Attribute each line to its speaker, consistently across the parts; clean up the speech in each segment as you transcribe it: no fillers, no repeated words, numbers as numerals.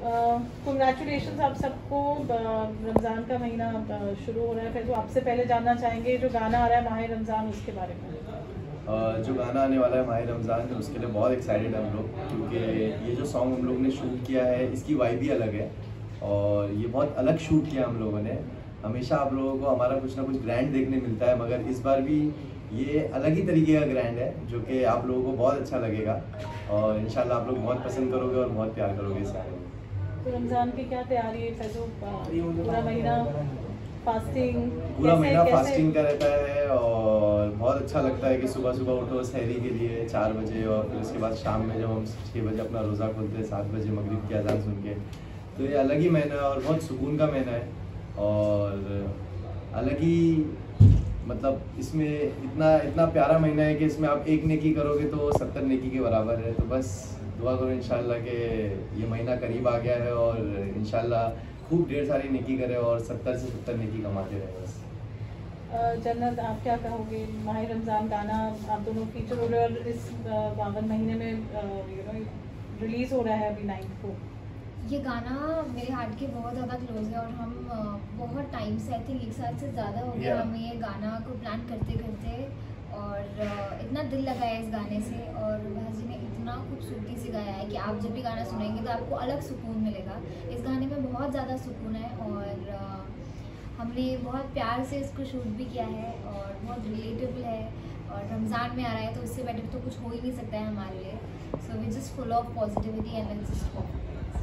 Speaker 1: Congratulations आप सबको। रमज़ान का महीना शुरू हो रहा है, फिर तो आपसे पहले जानना चाहेंगे जो गाना आ रहा है माह रमज़ान, उसके बारे में।
Speaker 2: जो गाना आने वाला है माह रमज़ान, उसके लिए बहुत एक्साइटेड है हम लोग, क्योंकि ये जो सॉन्ग हम लोग ने शूट किया है इसकी वाइब भी अलग है और ये बहुत अलग शूट किया हम लोगों ने। हमेशा आप लोगों को हमारा कुछ ना कुछ ग्रैंड देखने मिलता है, मगर इस बार भी ये अलग ही तरीके का ग्रैंड है जो कि आप लोगों को बहुत अच्छा लगेगा और इंशाल्लाह आप लोग बहुत पसंद करोगे और बहुत प्यार करोगे इसे।
Speaker 1: तो रमज़ान की क्या तैयारी है फैजू? पूरा महीना फास्टिंग,
Speaker 2: पूरा महीना फास्टिंग का रहता है और बहुत अच्छा लगता है कि सुबह सुबह उठो सहरी के लिए 4 बजे और फिर उसके बाद शाम में जब हम 6 बजे अपना रोज़ा खोलते हैं 7 बजे मगरिब की अज़ान सुन के। तो ये अलग ही महीना है और बहुत सुकून का महीना है और अलग ही मतलब इसमें इतना प्यारा महीना है कि इसमें आप एक नेकी करोगे तो 70 नेकी के बराबर है। तो बस दुआ करो इंशाल्लाह कि ये महीना करीब आ गया है और इंशाल्लाह खूब ढेर सारी नेकी करे और 70 से 70 नेकी कमाते रहे बस।
Speaker 1: जन्नत, आप क्या कहोगे? माह रमज़ान गाना आप दोनों फीचर हो रहे हैं और इस 52 महीने में रिलीज़ हो रहा है अभी 9 को।
Speaker 3: ये गाना मेरे हार्ट के बहुत ज़्यादा क्लोज है और हम बहुत टाइम से, आई थिंक 1 साल से ज़्यादा हो गया हमें ये गाना को प्लान करते करते और इतना दिल लगा है इस गाने से और भाजी ने इतना खूबसूरती से गाया है कि आप जब भी गाना सुनेंगे तो आपको अलग सुकून मिलेगा। इस गाने में बहुत ज़्यादा सुकून है और हमने बहुत प्यार से इसको शूट भी किया है और बहुत रिलेटेबल है और रमज़ान में आ रहा है तो इससे बेटर तो कुछ हो ही नहीं सकता है हमारे लिए। So we just full of positivity and just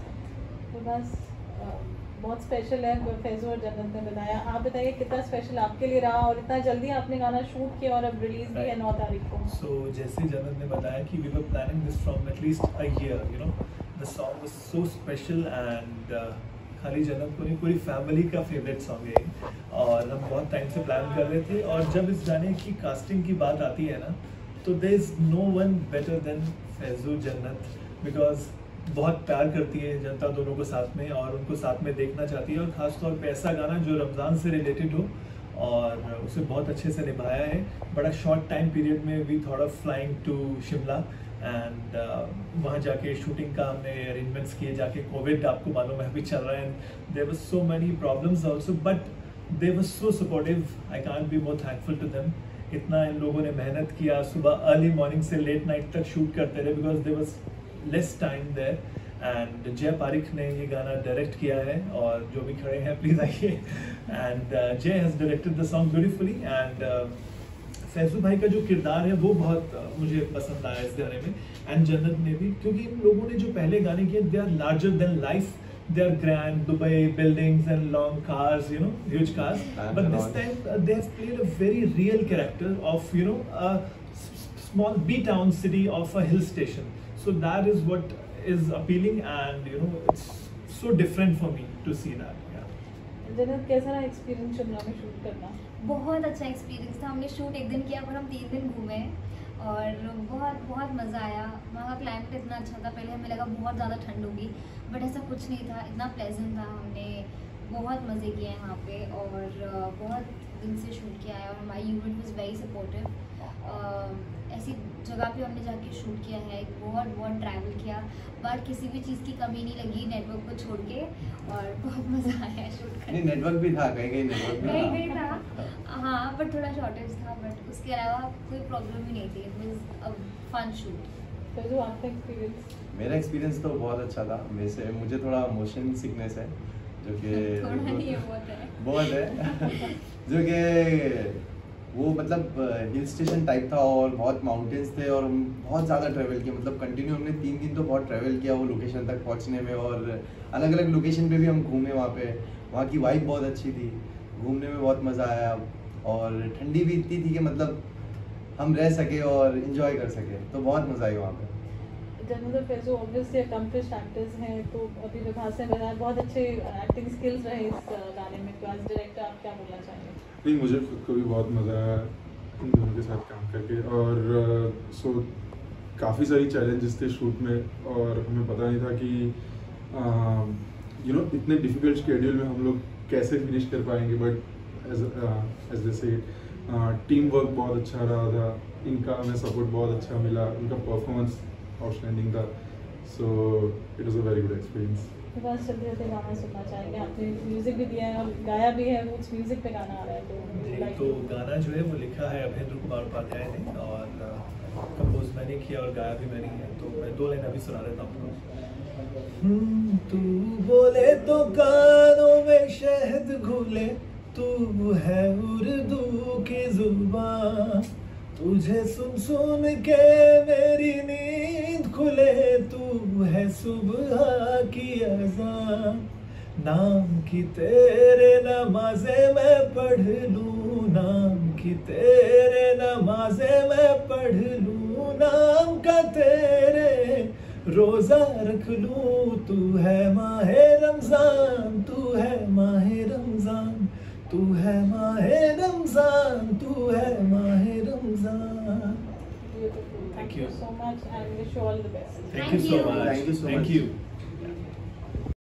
Speaker 1: तो बस बहुत स्पेशल है फैजू और जन्नत ने बताया। आप बताइए कितना स्पेशल आपके लिए रहा और इतना जल्दी आपने गाना शूट किया और अब रिलीज भी है 9 तारीख को।
Speaker 4: So जैसे जन्नत ने बताया कि we were planning this from at least a year, you know, the song was so special and खाली जन्नत को नहीं पूरी फैमिली का फेवरेट सॉन्ग है और हम बहुत टाइम से प्लान कर रहे थे और जब इस गाने की कास्टिंग की बात आती है ना तो there is no one better than Faizu जन्नत, बिकॉज बहुत प्यार करती है जनता दोनों को साथ में और उनको साथ में देखना चाहती है और ख़ासतौर पे ऐसा गाना जो रमज़ान से रिलेटेड हो और उसे बहुत अच्छे से निभाया है। बड़ा शॉर्ट टाइम पीरियड में we thought of flying to Shimla and वहाँ जाके शूटिंग का हमने अरेंजमेंट्स किए, जाके कोविड आपको मालूम है अभी चल रहा है and there was so many problems also but they was so supportive. I can't be more thankful to them. इतना इन लोगों ने मेहनत किया, सुबह अर्ली मॉर्निंग से लेट नाइट तक शूट करते रहे because there was less time there and Jai Parik ने ये गाना डायरेक्ट किया है और जो भी खड़े हैं प्लीज़ आइए and Jai has directed the song beautifully and Faizu भाई का जो किरदार है वो बहुत मुझे पसंद आया इस गाने में एंड जन्नत ने भी, क्योंकि इन लोगों ने जो पहले गाने किए they are larger than life, they are grand, Dubai buildings and long cars, you know, huge cars, but this time they have played a very real character of, you know, a small B-town city of a hill station. So that is what is appealing and you know it's so different for me to see that.
Speaker 1: जन्नत, कैसा रहा experience Shimla में shoot करना?
Speaker 3: बहुत अच्छा experience था। हमने shoot 1 दिन किया पर हम 3 दिन घूमे और बहुत मज़ा आया। वहाँ का क्लाइमेट इतना अच्छा था, पहले हमें लगा बहुत ज़्यादा ठंड होगी बट ऐसा कुछ नहीं था, इतना प्लेजेंट था। हमने बहुत मज़े किए यहाँ पे और बहुत दिन से शूट किया है और हमारी यूनिट वाज वेरी सपोर्टिव। ऐसी जगह पे हमने जाके शूट किया है, बहुत ट्रैवल किया बट किसी भी चीज़ की कमी नहीं लगी नेटवर्क को छोड़ के और बहुत मज़ा आया शूट करने।
Speaker 2: नहीं, नेटवर्क भी था, कहीं नेटवर्क भी
Speaker 3: था हाँ, बट थोड़ा शॉर्टेज था बट उसके अलावा कोई प्रॉब्लम ही नहीं थी। It was a fun shoot.
Speaker 1: Faizu, आपका एक्सपीरियंस?
Speaker 2: मेरा एक्सपीरियंस तो बहुत अच्छा था। मुझे थोड़ा मोशन सिकनेस है जो कि बहुत है जो कि वो मतलब हिल स्टेशन टाइप था और बहुत माउंटेन्स थे और हम बहुत ज़्यादा ट्रैवल किया, मतलब कंटिन्यू हमने 3 दिन तो बहुत ट्रैवल किया वो लोकेशन तक पहुंचने में और अलग अलग लोकेशन पे भी हम घूमे। वहाँ की वाइब बहुत अच्छी थी, घूमने में बहुत मज़ा आया और ठंडी भी इतनी थी कि मतलब हम रह सके और इन्जॉय कर सके, तो बहुत मज़ा आई वहाँ पे।
Speaker 1: जन्नत और फैजू ऑब्वियसली अकम्प्लिश्ड एक्टर्स हैं, तो अभी विभास ने बताया बहुत अच्छे एक्टिंग स्किल्स रहे इस गाने में, तो एज डायरेक्टर आप क्या बोलना चाहेंगे?
Speaker 5: नहीं, मुझे खुद को भी बहुत मज़ा आया इन दोनों के साथ काम करके और सो काफ़ी सारी चैलेंजेस थे शूट में और हमें पता नहीं था कि यू नो इतने डिफ़िकल्ट शेड्यूल में हम लोग कैसे फिनिश कर पाएंगे, बट एज जैसे टीम वर्क बहुत अच्छा रहा था, इनका हमें सपोर्ट बहुत अच्छा मिला, उनका परफॉर्मेंस आउटस्टैंडिंग था। So it was a very good experience.
Speaker 1: तो बस चलते चलते गाना सुनना चाहेंगे, आपने म्यूजिक भी दिया है और गाया भी है, वो म्यूजिक पे गाना आ रहा है
Speaker 4: जी, तो गाना जो है वो लिखा है अभेंद्र कुमार उपाध्याय ने और कंपोज मैंने किया और गाया भी मैंने है। तो मैं 2 लाइन अभी सुना देता हूँ। तू बोले तो कानों में शहद घुले, तू है उर्दू की जुबान, तुझे सुन सुन के मेरी नींद खुले, तू है सुबह की अज़ान, नाम की तेरे नमाज़े मैं पढ़ लूँ, नाम की तेरे नमाज़े मैं पढ़ लूँ, नाम का तेरे रोज़ा रख लूँ, तू है माहे रमज़ान, तू है माहे रमज़ान, तू है माहे रमज़ान, तू है माहे Ramzan.
Speaker 1: Thank you so much and wish you all the best.
Speaker 4: Thank you so much.
Speaker 2: Thank you so
Speaker 4: Thank
Speaker 2: much.
Speaker 4: you.